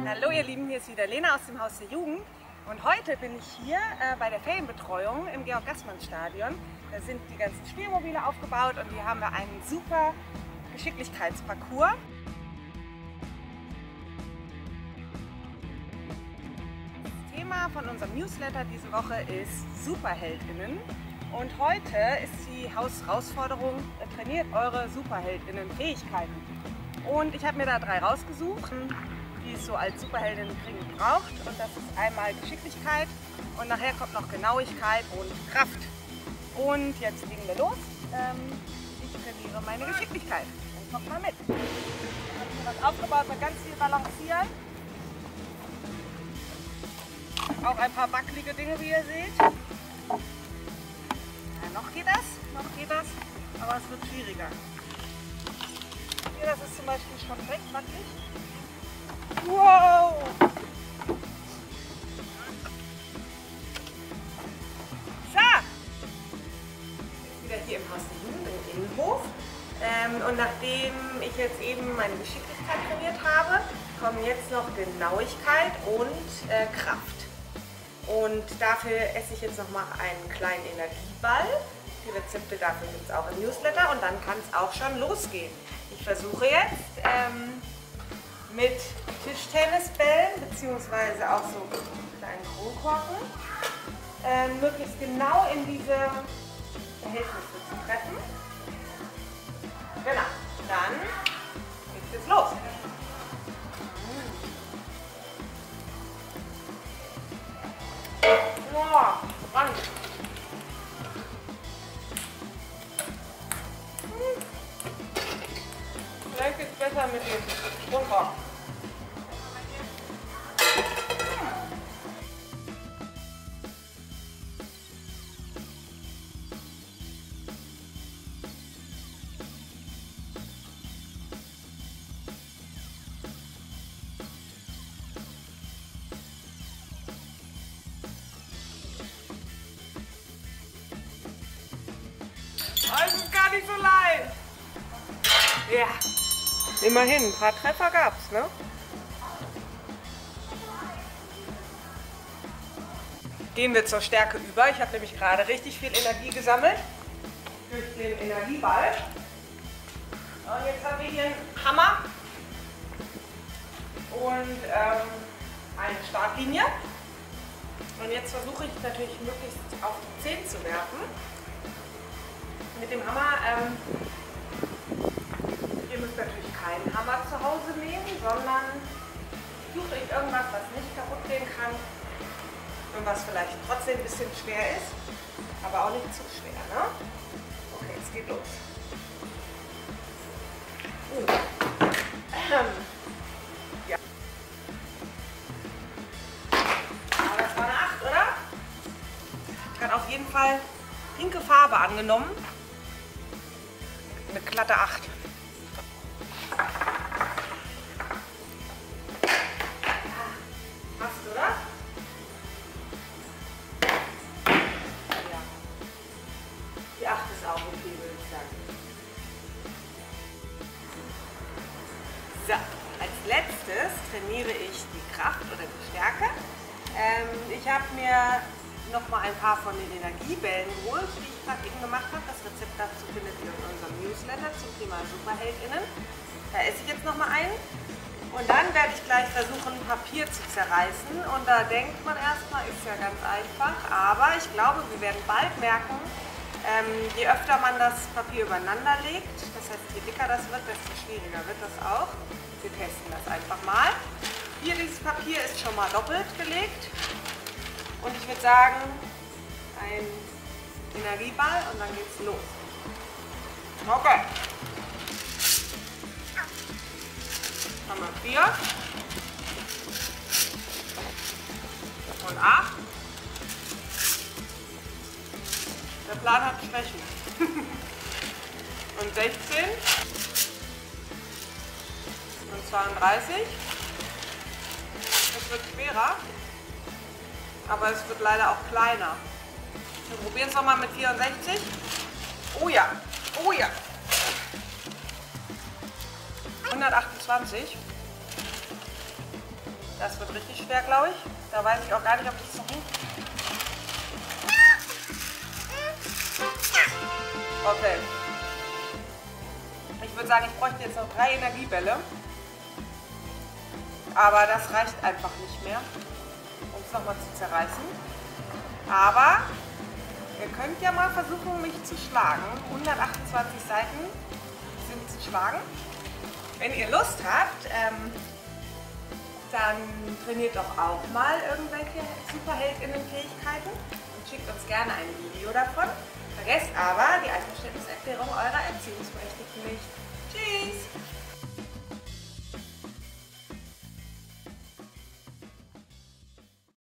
Hallo ihr Lieben, hier ist wieder Lena aus dem Haus der Jugend und heute bin ich hier bei der Ferienbetreuung im Georg-Gassmann-Stadion. Da sind die ganzen Spielmobile aufgebaut und hier haben wir einen super Geschicklichkeitsparcours. Das Thema von unserem Newsletter diese Woche ist Superheldinnen und heute ist die Herausforderung, trainiert eure Superheldinnen-Fähigkeiten. Und ich habe mir da 3 rausgesucht, die es so als Superheldin dringend braucht. Und das ist einmal Geschicklichkeit und nachher kommt noch Genauigkeit und Kraft. Und jetzt legen wir los. Ich trainiere meine Geschicklichkeit. Dann kommt mal mit. Ich habe hier was aufgebaut mit ganz viel Balancieren. Auch ein paar wackelige Dinge, wie ihr seht. Ja, noch geht das, aber es wird schwieriger. Hier, das ist zum Beispiel schon recht wackelig. Wow! So! Jetzt wieder hier im Haus der Jugend im Innenhof. Und nachdem ich jetzt eben meine Geschicklichkeit trainiert habe, kommen jetzt noch Genauigkeit und Kraft. Und dafür esse ich jetzt noch mal einen kleinen Energieball. Die Rezepte dafür gibt es auch im Newsletter und dann kann es auch schon losgehen. Ich versuche jetzt mit Tischtennisbällen bzw. auch so kleinen Kronkorken möglichst genau in diese Verhältnisse zu treffen. Genau, dann geht's jetzt los. Oh, spannend. Vielleicht geht es besser mit dem Sprungkorken. Das ist gar nicht so leicht. Ja, immerhin, ein paar Treffer gab's, ne? Gehen wir zur Stärke über. Ich habe nämlich gerade richtig viel Energie gesammelt durch den Energieball. Und jetzt haben wir hier einen Hammer und eine Startlinie. Und jetzt versuche ich natürlich möglichst auf die 10 zu werfen. Mit dem Hammer, ihr müsst natürlich keinen Hammer zu Hause nehmen, sondern sucht euch irgendwas, was nicht kaputt gehen kann und was vielleicht trotzdem ein bisschen schwer ist, aber auch nicht zu schwer, ne? Okay, es geht los. Ja. Aber das war eine 8, oder? Hat auf jeden Fall pinke Farbe angenommen. Eine glatte 8. Passt, oder? Ja. Die 8 ist auch okay, würde ich sagen. So, als letztes trainiere ich die Kraft oder die Stärke. Ich habe mir noch mal ein paar von den Energiebällen geholt, die ich gerade eben gemacht habe. Das Rezept dazu findet ihr in unserem Newsletter zum Thema Superheldinnen. Da esse ich jetzt noch mal einen. Und dann werde ich gleich versuchen, Papier zu zerreißen. Und da denkt man erstmal, ist ja ganz einfach. Aber ich glaube, wir werden bald merken, je öfter man das Papier übereinander legt, das heißt, je dicker das wird, desto schwieriger wird das auch. Wir testen das einfach mal. Hier, dieses Papier ist schon mal doppelt gelegt. Und ich würde sagen, ein Energieball und dann geht's los. Okay. Haben wir 4 und 8. Der Plan hat Schwächen. Und 16 und 32. Das wird schwerer. Aber es wird leider auch kleiner. Wir probieren es nochmal mit 64. Oh ja, oh ja. 128. Das wird richtig schwer, glaube ich. Da weiß ich auch gar nicht, ob ich es noch hin. Okay. Ich würde sagen, ich bräuchte jetzt noch 3 Energiebälle. Aber das reicht einfach nicht mehr, um es nochmal zu zerreißen. Aber ihr könnt ja mal versuchen, mich zu schlagen. 128 Seiten sind zu schlagen. Wenn ihr Lust habt, dann trainiert doch auch mal irgendwelche Superheldinnen-Fähigkeiten und schickt uns gerne ein Video davon. Vergesst aber die Einverständniserklärung eurer Erziehungsberechtigten nicht.